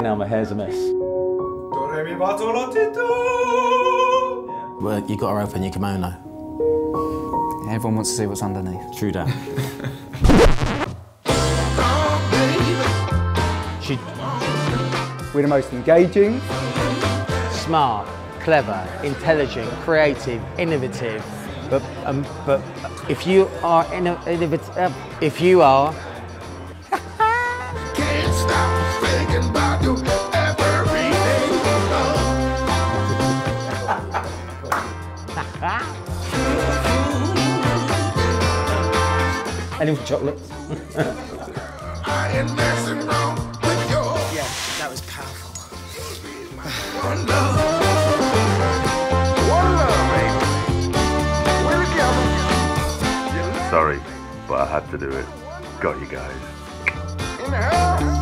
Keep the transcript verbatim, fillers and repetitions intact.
now my hair's a mess. Well, you got to open your kimono. Everyone wants to see what's underneath. True that. She... We're the most engaging, smart, clever, intelligent, creative, innovative. But um, but if you are innovative, uh, if you are. Can't stop thinking about you every day. Any chocolates? I ain't messing around with your. Yeah, that was powerful. One love. One love, baby. We're together. Sorry, but I had to do it. Got you guys. In the house.